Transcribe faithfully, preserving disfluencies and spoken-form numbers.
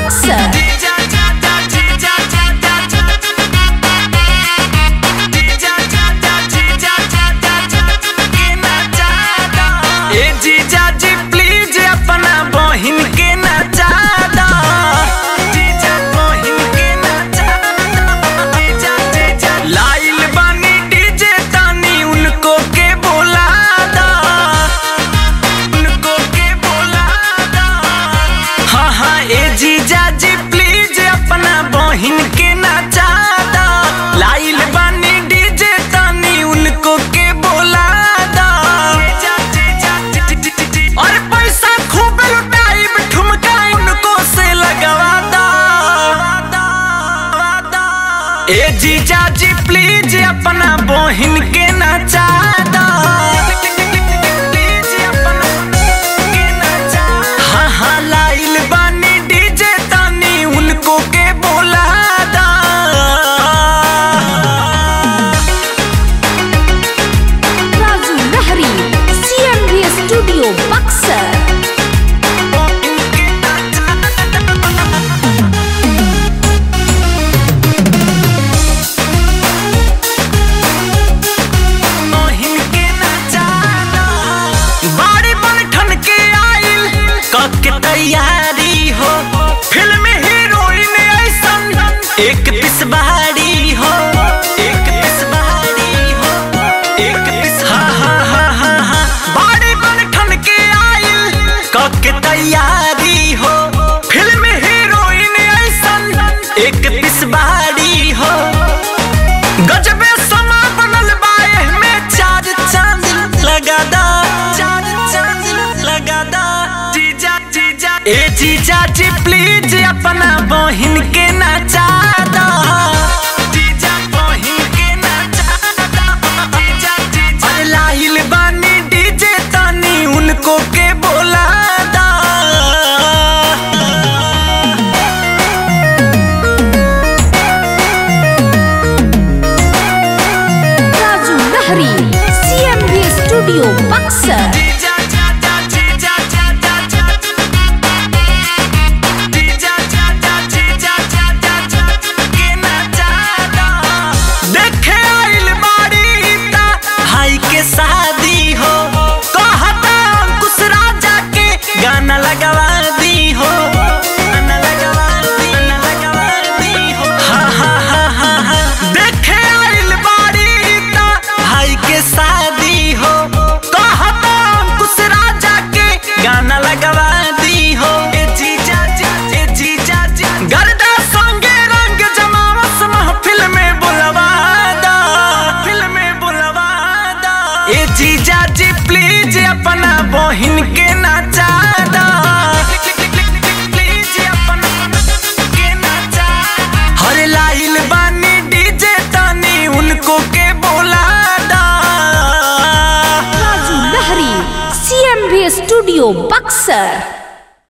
बक्सर। ए जीजा जी प्लीज अपना बहिन के नचा दो, प्लीज अपना के नचा। हाँ हाँ लाइल बानी डीजे तानी उनको के बोला दो। राजू लहरी सीएमवी स्टूडियो बक्सर। तैयारी हो फिल्म हीरोइन ऐसन एक पिस बहारी हो, एक पिस बहारी हो, एक पिस। हाँ हाँ हाँ हाँ हाँ बाड़ी बनठन के आइल कब के तैयारी हो फिल्म हीरोइन ऐसन एक पिस बहारी हो। गजबे समा बनल बाए में चार चांद लगा दा, चार चांद लगा दा। ए जीजा जी प्लीज अपना बहिन के नचा दो, जीजा बहिन के नचा दो, जीजा जीजा। अरे लाइल बानी डीजे तानी उनको के बोला दो। राजू लहरी सीएमवी स्टूडियो बक्सर। शादी हो कहता अंकुश राजा के गाना लगवा दी हो, गाना लगवा दी, गाना लगवा दी हो। हाँ हाँ हाँ हाँ हाँ देखे आइल बाड़ी ता भाई के शादी हो कहता अंकुश राजा के गाना लगवा दी हो। ए जीजा जी, ए जीजा जी गर्दा संगे रंग जमावस महफिल में बुलवा दा, फिल्म में बुलवा दा। ए जीजा जी प्लीज अपना बहिन के नचा दो, प्लीज अपना के नचा। हर लाइल बानी डीजे तानी उनको के बोला दो। राजू लहरी सीएमवी स्टूडियो बक्सर।